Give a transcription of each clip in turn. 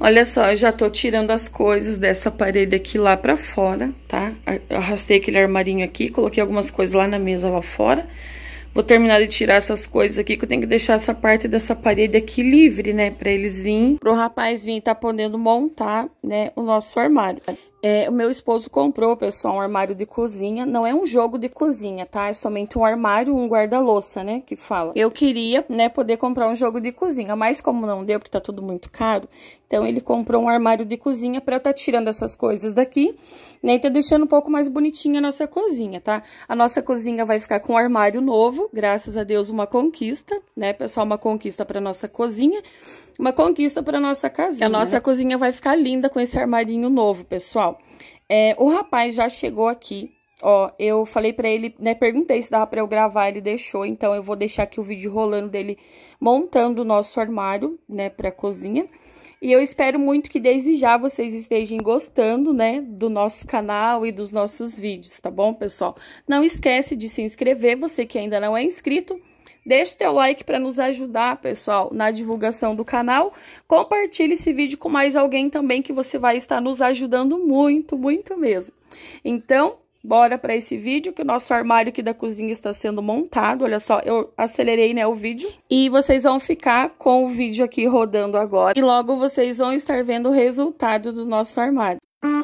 Olha só, eu já tô tirando as coisas dessa parede aqui lá pra fora, tá? Eu arrastei aquele armarinho aqui, coloquei algumas coisas lá na mesa lá fora. Vou terminar de tirar essas coisas aqui, que eu tenho que deixar essa parte dessa parede aqui livre, né? Pra eles virem, pro rapaz vir tá podendo montar, né, o nosso armário. O meu esposo comprou, pessoal, um armário de cozinha. Não é um jogo de cozinha, tá? É somente um armário, um guarda-louça, né? Que fala. Eu queria, né, poder comprar um jogo de cozinha, mas como não deu, porque tá tudo muito caro, então ele comprou um armário de cozinha pra eu tá tirando essas coisas daqui, né? E tá deixando um pouco mais bonitinha a nossa cozinha, tá? A nossa cozinha vai ficar com um armário novo, graças a Deus, uma conquista, né, pessoal? Uma conquista pra nossa cozinha, uma conquista pra nossa casinha. A nossa cozinha vai ficar linda com esse armarinho novo, pessoal. O rapaz já chegou aqui, ó, eu falei pra ele, né, perguntei se dava pra eu gravar, ele deixou, então eu vou deixar aqui o vídeo rolando dele montando o nosso armário, né, pra cozinha. E eu espero muito que desde já vocês estejam gostando, né, do nosso canal e dos nossos vídeos, tá bom, pessoal? Não esquece de se inscrever, você que ainda não é inscrito. Deixe teu like para nos ajudar, pessoal, na divulgação do canal. Compartilhe esse vídeo com mais alguém também, que você vai estar nos ajudando muito, muito mesmo. Então, bora para esse vídeo, que o nosso armário aqui da cozinha está sendo montado. Olha só, eu acelerei, né, o vídeo. E vocês vão ficar com o vídeo aqui rodando agora. E logo vocês vão estar vendo o resultado do nosso armário.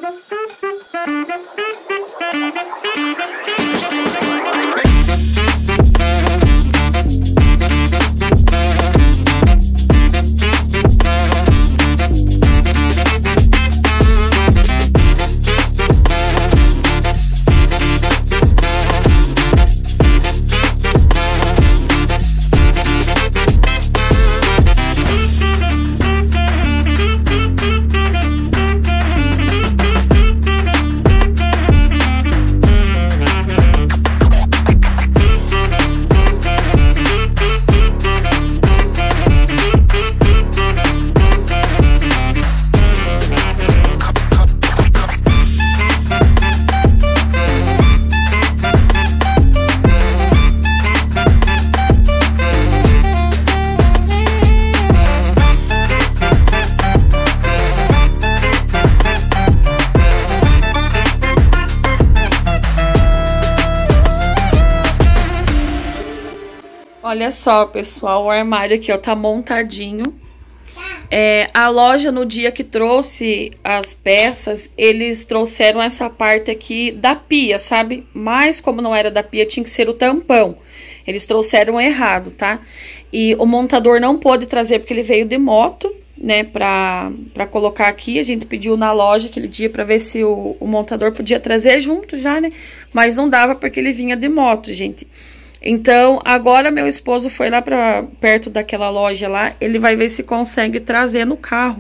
Olha só, pessoal, o armário aqui, ó, tá montadinho. A loja, no dia que trouxe as peças, eles trouxeram essa parte aqui da pia, sabe? Mas como não era da pia, tinha que ser o tampão. Eles trouxeram errado, tá? E o montador não pôde trazer, porque ele veio de moto, né, pra colocar aqui. A gente pediu na loja aquele dia pra ver se o montador podia trazer junto já, né? Mas não dava, porque ele vinha de moto, gente. Então, agora meu esposo foi lá pra perto daquela loja lá, ele vai ver se consegue trazer no carro.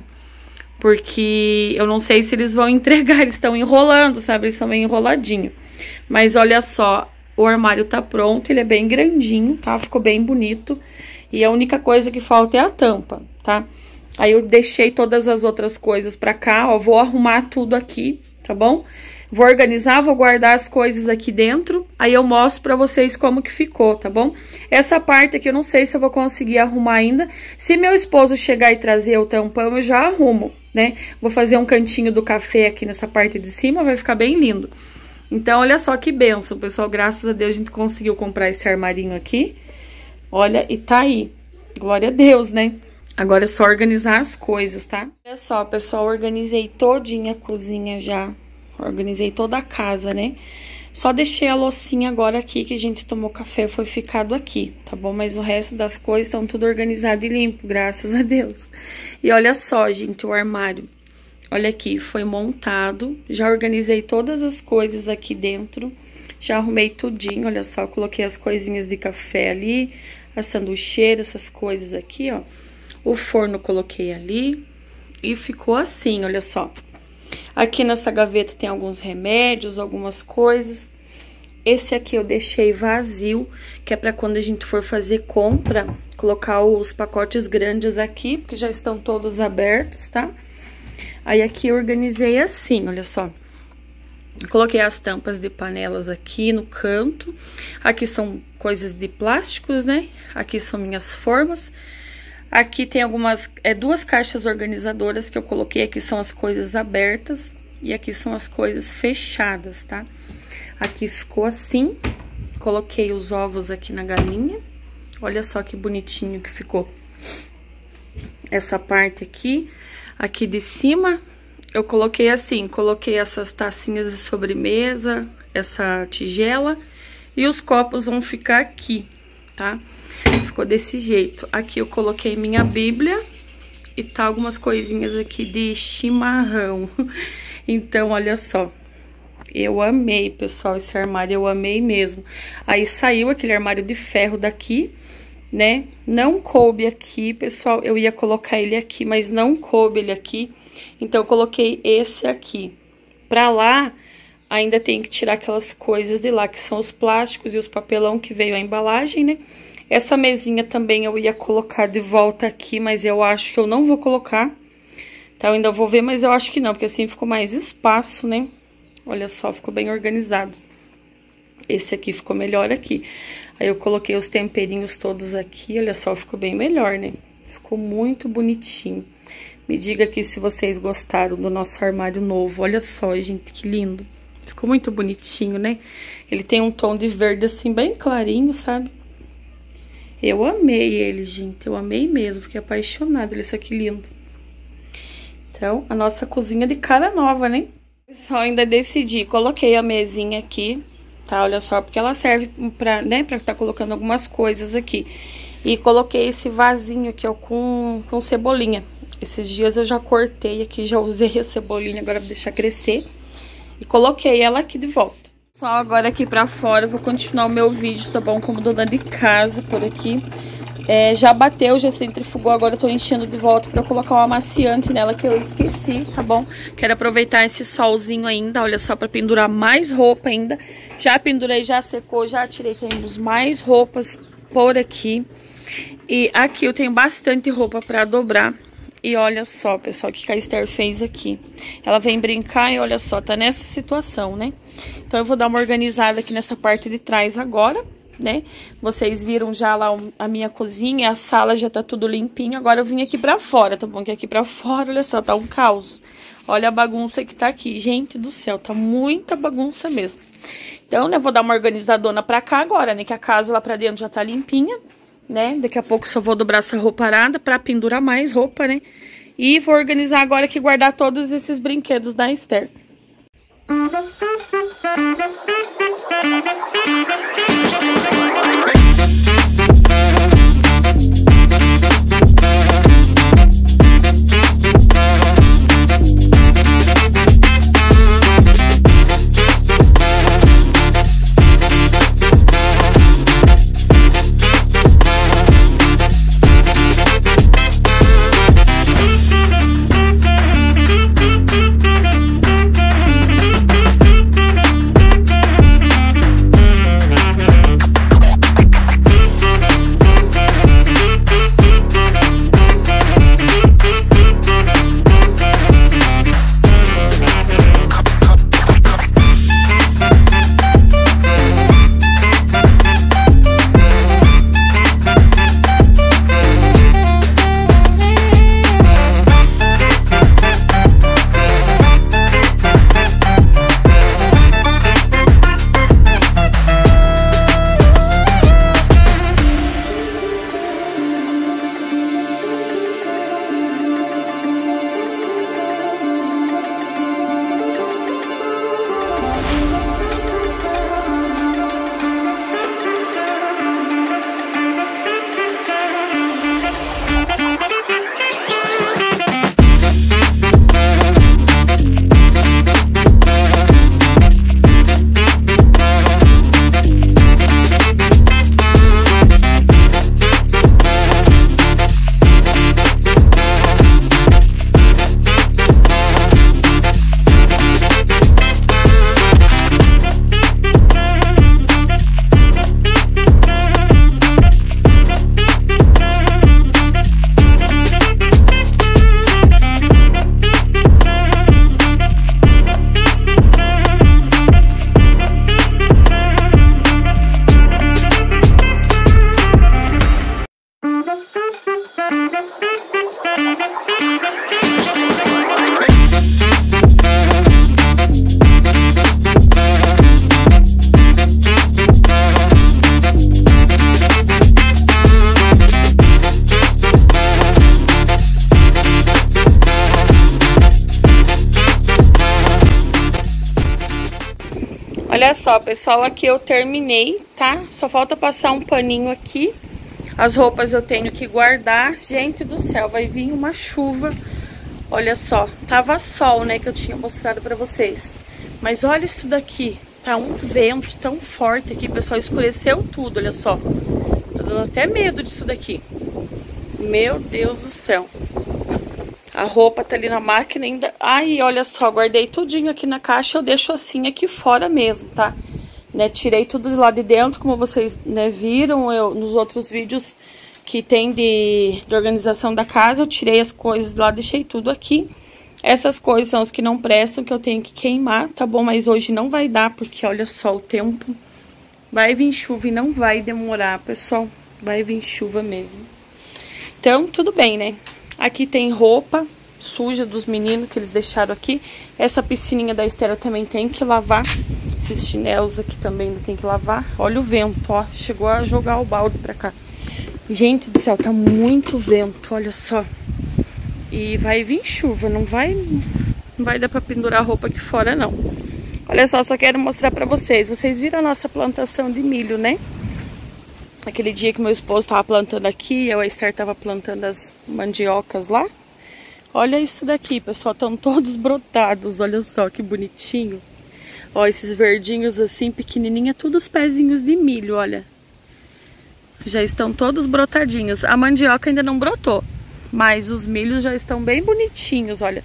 Porque eu não sei se eles vão entregar, eles estão enrolando, sabe? Eles estão meio enroladinho. Mas olha só, o armário tá pronto, ele é bem grandinho, tá? Ficou bem bonito. E a única coisa que falta é a tampa, tá? Aí eu deixei todas as outras coisas pra cá, ó, vou arrumar tudo aqui, tá bom? Vou organizar, vou guardar as coisas aqui dentro, aí eu mostro pra vocês como que ficou, tá bom? Essa parte aqui eu não sei se eu vou conseguir arrumar ainda. Se meu esposo chegar e trazer o tampão, eu já arrumo, né? Vou fazer um cantinho do café aqui nessa parte de cima, vai ficar bem lindo. Então, olha só que benção, pessoal. Graças a Deus a gente conseguiu comprar esse armarinho aqui. Olha, e tá aí. Glória a Deus, né? Agora é só organizar as coisas, tá? Olha só, pessoal, organizei todinha a cozinha já. Organizei toda a casa, né? Só deixei a loucinha agora aqui, que a gente tomou café, foi ficado aqui, tá bom? Mas o resto das coisas estão tudo organizado e limpo, graças a Deus. E olha só, gente, o armário. Olha aqui, foi montado. Já organizei todas as coisas aqui dentro. Já arrumei tudinho, olha só. Coloquei as coisinhas de café ali, a sanduicheira, essas coisas aqui, ó. O forno coloquei ali. E ficou assim, olha só. Aqui nessa gaveta tem alguns remédios, algumas coisas. Esse aqui eu deixei vazio, que é pra quando a gente for fazer compra, colocar os pacotes grandes aqui, porque já estão todos abertos, tá? Aí aqui eu organizei assim, olha só. Coloquei as tampas de panelas aqui no canto. Aqui são coisas de plásticos, né? Aqui são minhas formas. Aqui tem duas caixas organizadoras que eu coloquei. Aqui são as coisas abertas e aqui são as coisas fechadas, tá? Aqui ficou assim. Coloquei os ovos aqui na galinha. Olha só que bonitinho que ficou. Essa parte aqui. Aqui de cima, eu coloquei assim. Coloquei essas tacinhas de sobremesa, essa tigela. E os copos vão ficar aqui, tá? Ficou desse jeito. Aqui eu coloquei minha Bíblia e tá algumas coisinhas aqui de chimarrão. Então, olha só. Eu amei, pessoal, esse armário. Eu amei mesmo. Aí saiu aquele armário de ferro daqui, né? Não coube aqui, pessoal. Eu ia colocar ele aqui, mas não coube ele aqui. Então, eu coloquei esse aqui. Pra lá, ainda tem que tirar aquelas coisas de lá, que são os plásticos e os papelão que veio a embalagem, né? Essa mesinha também eu ia colocar de volta aqui, mas eu acho que eu não vou colocar. Tá, eu ainda vou ver, mas eu acho que não, porque assim ficou mais espaço, né? Olha só, ficou bem organizado. Esse aqui ficou melhor aqui. Aí eu coloquei os temperinhos todos aqui, olha só, ficou bem melhor, né? Ficou muito bonitinho. Me diga aqui se vocês gostaram do nosso armário novo. Olha só, gente, que lindo. Ficou muito bonitinho, né? Ele tem um tom de verde assim, bem clarinho, sabe? Eu amei ele, gente. Eu amei mesmo. Fiquei apaixonada. Olha isso que lindo. Então, a nossa cozinha de cara nova, né? Só ainda decidi. Coloquei a mesinha aqui, tá? Olha só, porque ela serve pra, né? Pra tá colocando algumas coisas aqui. E coloquei esse vasinho aqui, ó, com cebolinha. Esses dias eu já cortei aqui, já usei a cebolinha. Agora vou deixar crescer. E coloquei ela aqui de volta. Só agora aqui pra fora, eu vou continuar o meu vídeo, tá bom? Como dona de casa por aqui. Já bateu, já centrifugou, agora eu tô enchendo de volta pra eu colocar um amaciante nela que eu esqueci, tá bom? Quero aproveitar esse solzinho ainda, olha só, pra pendurar mais roupa ainda. Já pendurei, já secou, já tirei, temos mais roupas por aqui. E aqui eu tenho bastante roupa pra dobrar. E olha só, pessoal, o que a Esther fez aqui. Ela vem brincar e olha só, tá nessa situação, né? Então eu vou dar uma organizada aqui nessa parte de trás agora, né? Vocês viram já lá a minha cozinha, a sala já tá tudo limpinho. Agora eu vim aqui pra fora, tá bom? Que aqui pra fora, olha só, tá um caos. Olha a bagunça que tá aqui. Gente do céu, tá muita bagunça mesmo. Então, né, vou dar uma organizadona pra cá agora, né? Que a casa lá pra dentro já tá limpinha, né? Daqui a pouco só vou dobrar essa roupa parada pra pendurar mais roupa, né? E vou organizar agora aqui, guardar todos esses brinquedos da Esther. Olha só, pessoal, aqui eu terminei, tá? Só falta passar um paninho aqui. As roupas eu tenho que guardar. Gente do céu, vai vir uma chuva. Olha só, tava sol, né, que eu tinha mostrado pra vocês. Mas olha isso daqui. Tá um vento tão forte aqui, pessoal. Escureceu tudo, olha só. Tô dando até medo disso daqui. Meu Deus do céu. A roupa tá ali na máquina ainda. Ai, olha só, guardei tudinho aqui na caixa. Eu deixo assim aqui fora mesmo, tá? Né, tirei tudo de lá de dentro, como vocês, né, viram nos outros vídeos que tem de organização da casa. Eu tirei as coisas lá, deixei tudo aqui. Essas coisas são as que não prestam, que eu tenho que queimar, tá bom? Mas hoje não vai dar, porque olha só o tempo. Vai vir chuva e não vai demorar, pessoal. Vai vir chuva mesmo. Então, tudo bem, né? Aqui tem roupa suja dos meninos que eles deixaram aqui. Essa piscininha da Esther também tem que lavar. Esses chinelos aqui também tem que lavar. Olha o vento, ó. Chegou a jogar o balde pra cá. Gente do céu, tá muito vento, olha só. E vai vir chuva, não vai dar pra pendurar a roupa aqui fora, não. Olha só, só quero mostrar pra vocês. Vocês viram a nossa plantação de milho, né? Aquele dia que meu esposo tava plantando aqui, eu e a Esther tava plantando as mandiocas lá. Olha isso daqui, pessoal, estão todos brotados, olha só que bonitinho. Ó, esses verdinhos assim, pequenininha, tudo os pezinhos de milho, olha. Já estão todos brotadinhos. A mandioca ainda não brotou, mas os milhos já estão bem bonitinhos, olha.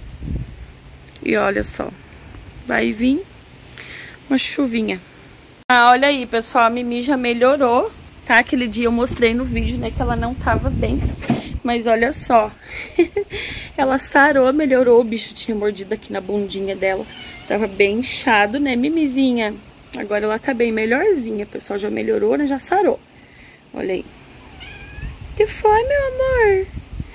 E olha só, vai vir uma chuvinha. Ah, olha aí, pessoal, a Mimi já melhorou, tá? Aquele dia eu mostrei no vídeo, né, que ela não tava bem. Mas olha só, ela sarou, melhorou. O bicho tinha mordido aqui na bundinha dela. Tava bem inchado, né, Mimizinha? Agora ela tá bem melhorzinha, pessoal. Já melhorou, né? Já sarou. Olha aí. Que foi, meu amor?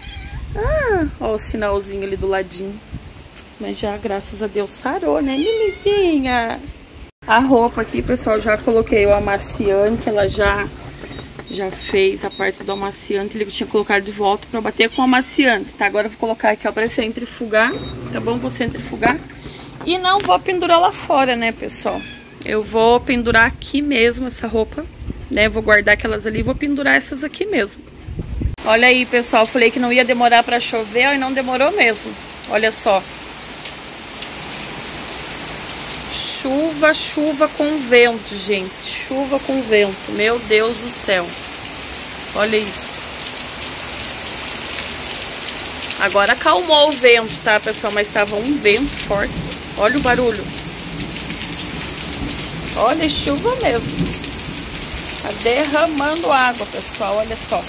Ah, ó o sinalzinho ali do ladinho. Mas já, graças a Deus, sarou, né, Mimizinha? A roupa aqui, pessoal, já coloquei o amaciante. Ela já fez a parte do amaciante. Ele tinha colocado de volta pra bater com o amaciante, tá? Agora eu vou colocar aqui, ó, pra centrifugar, tá bom? Vou centrifugar. E não vou pendurar lá fora, né, pessoal? Eu vou pendurar aqui mesmo essa roupa, né? Vou guardar aquelas ali e vou pendurar essas aqui mesmo. Olha aí, pessoal. Falei que não ia demorar pra chover, ó, e não demorou mesmo. Olha só. Chuva, chuva com vento, gente. Chuva com vento. Meu Deus do céu. Olha isso. Agora acalmou o vento, tá, pessoal? Mas estava um vento forte. Olha o barulho. Olha, chuva mesmo. Tá derramando água, pessoal. Olha só.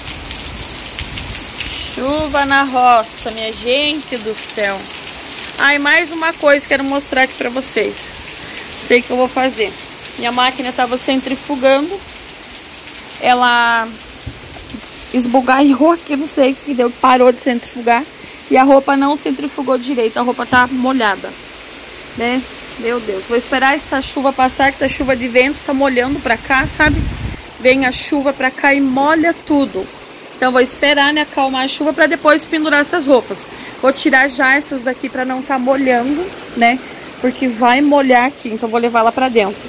Chuva na roça, minha gente do céu. Ah, e mais uma coisa que quero mostrar aqui pra vocês. Sei que eu vou fazer. Minha máquina estava centrifugando. Ela esbugalhou aqui, não sei o que deu. Parou de centrifugar. E a roupa não centrifugou direito. A roupa tá molhada, né? Meu Deus. Vou esperar essa chuva passar, que tá chuva de vento, tá molhando pra cá, sabe? Vem a chuva pra cá e molha tudo. Então vou esperar, né, acalmar a chuva pra depois pendurar essas roupas. Vou tirar já essas daqui pra não tá molhando, né? Porque vai molhar aqui, então vou levar lá pra dentro.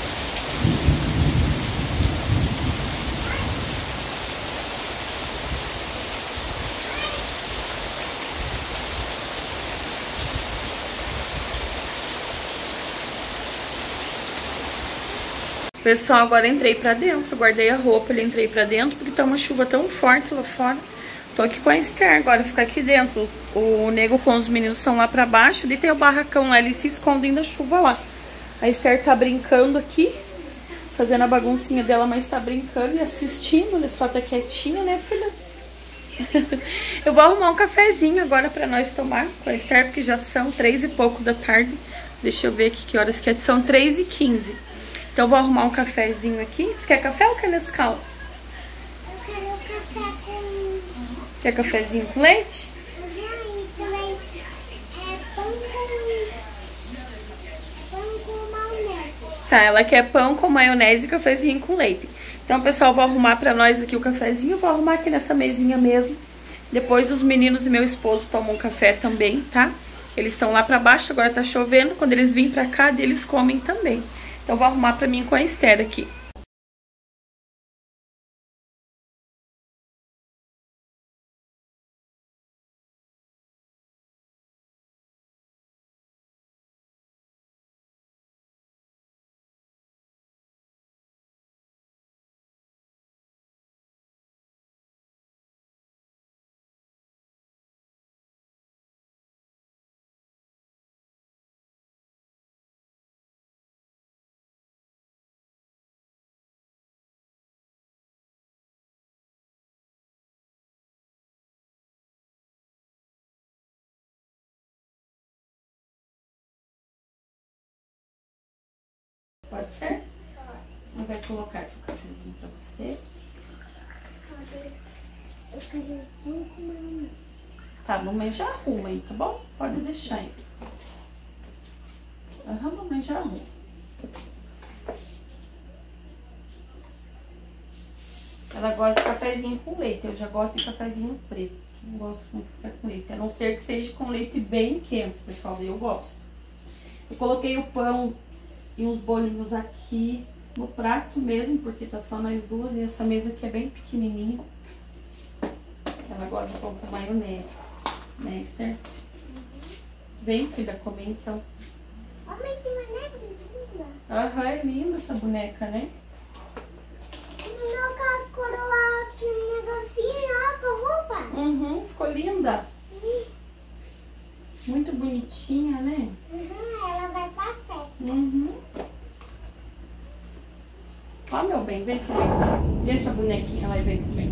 Pessoal, agora entrei pra dentro, guardei a roupa, entrei pra dentro, porque tá uma chuva tão forte lá fora. Tô aqui com a Esther agora, ficar aqui dentro. O nego com os meninos são lá pra baixo, e tem o barracão lá, eles se escondem da chuva lá. A Esther tá brincando aqui, fazendo a baguncinha dela, mas tá brincando e assistindo. Ela só tá quietinha, né, filha? Eu vou arrumar um cafezinho agora pra nós tomar com a Esther, porque já são 3 e pouco da tarde. Deixa eu ver aqui que horas que é. São 3h15. Então eu vou arrumar um cafezinho aqui. Você quer café ou quer Nescau? Eu quero café com... Quer cafezinho com leite? Também pão com maionese. Tá, ela quer pão com maionese e cafezinho com leite. Então, pessoal, vou arrumar pra nós aqui o cafezinho. Vou arrumar aqui nessa mesinha mesmo. Depois os meninos e meu esposo tomam café também, tá? Eles estão lá pra baixo, agora tá chovendo. Quando eles virem pra cá, eles comem também. Então, eu vou arrumar pra mim com a Esther aqui. Pode ser? Não vai colocar aqui o cafezinho pra você. Eu quero muito. Tá, mamãe já arruma aí, tá bom? Pode deixar aí. Aham, mamãe já arruma. Ela gosta de cafezinho com leite, eu já gosto de cafezinho preto. Não gosto muito de café com leite, a não ser que seja com leite bem quente, pessoal, eu gosto. Eu coloquei o pão e uns bolinhos aqui no prato mesmo, porque tá só nós duas. E essa mesa aqui é bem pequenininha. Ela gosta de pão com maionese, né, Esther? Vem, filha, comer então. Ó, mãe, tem uma neve linda. Aham, é linda essa boneca, né? Menina, com a coroa aqui no negocinho, ó, com a roupa. Uhum, ficou linda. Muito bonitinha, né? Ela vai pra festa. Uhum. Ó, meu bem, vem comer. Deixa a bonequinha lá e vem comer.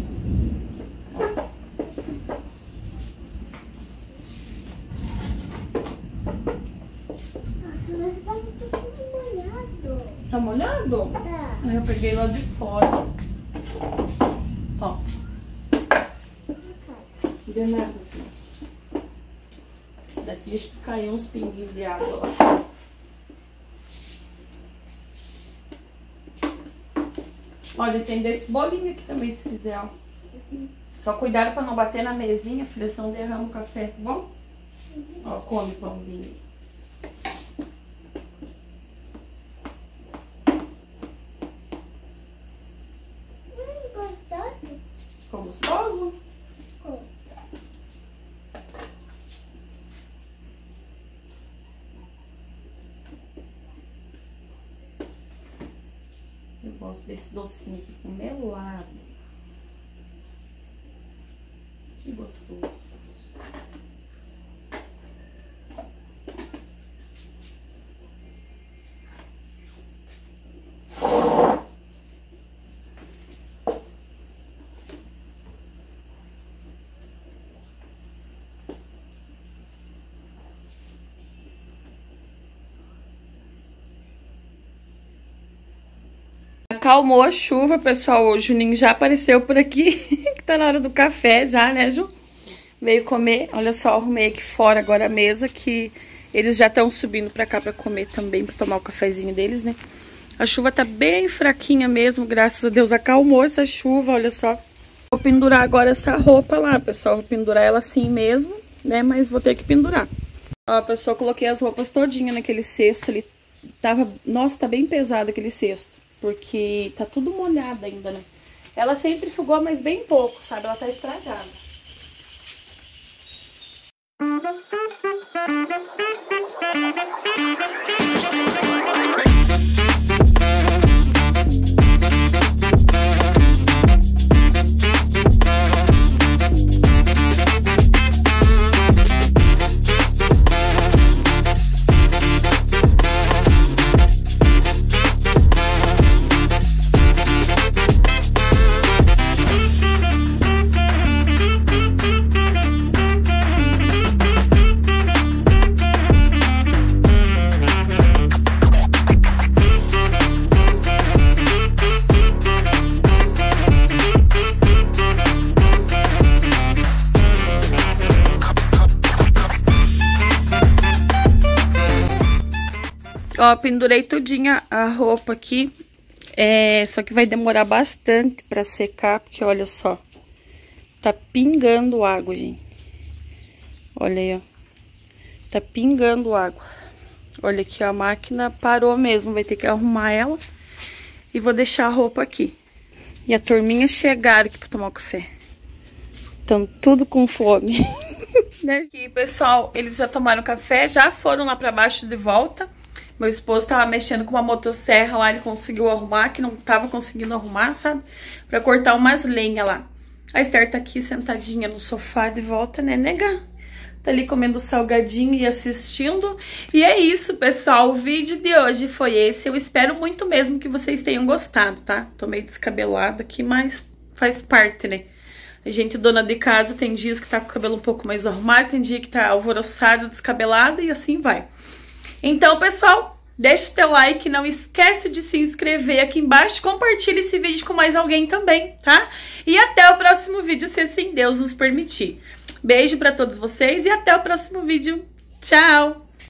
Nossa, mas tá tudo molhado. Tá molhado? Tá. Aí eu peguei lá de fora. Ó. De nada, filho. Esse daqui acho que caiu uns pinguinhos de água lá. Olha, tem desse bolinho aqui também, se quiser, ó. Só cuidado pra não bater na mesinha, filha, senão derrama o café, tá bom? Ó, come pãozinho. Gostoso? Ficou gostoso? Ficou. Eu gosto desse docinho aqui com melado. Que gostoso. Acalmou a chuva, pessoal. O Juninho já apareceu por aqui, que tá na hora do café já, né, Ju? Veio comer. Olha só, arrumei aqui fora agora a mesa, que eles já estão subindo pra cá pra comer também, pra tomar o cafezinho deles, né? A chuva tá bem fraquinha mesmo, graças a Deus acalmou essa chuva, olha só. Vou pendurar agora essa roupa lá, pessoal. Vou pendurar ela assim mesmo, né? Mas vou ter que pendurar. Ó, pessoal, coloquei as roupas todinha naquele cesto ali. Tava... Nossa, tá bem pesado aquele cesto. Porque tá tudo molhado ainda, né? Ela centrifugou, mas bem pouco, sabe? Ela tá estragada. Ó, pendurei tudinha a roupa aqui. Só que vai demorar bastante pra secar, porque olha só. Tá pingando água, gente. Olha aí, ó. Tá pingando água. Olha aqui, ó, a máquina parou mesmo, vai ter que arrumar ela. E vou deixar a roupa aqui. E a turminha chegaram aqui pra tomar o café. Estão tudo com fome. Né? E pessoal, eles já tomaram café, já foram lá pra baixo de volta. Meu esposo tava mexendo com uma motosserra lá, ele conseguiu arrumar, que não tava conseguindo arrumar, sabe? Pra cortar umas lenhas lá. A Esther tá aqui sentadinha no sofá de volta, né, nega? Tá ali comendo salgadinho e assistindo. E é isso, pessoal. O vídeo de hoje foi esse. Eu espero muito mesmo que vocês tenham gostado, tá? Tô meio descabelada aqui, mas faz parte, né? A gente, dona de casa, tem dias que tá com o cabelo um pouco mais arrumado, tem dia que tá alvoroçado, descabelado e assim vai. Então, pessoal, deixa o teu like, não esquece de se inscrever aqui embaixo, compartilha esse vídeo com mais alguém também, tá? E até o próximo vídeo, se assim Deus nos permitir. Beijo pra todos vocês e até o próximo vídeo. Tchau!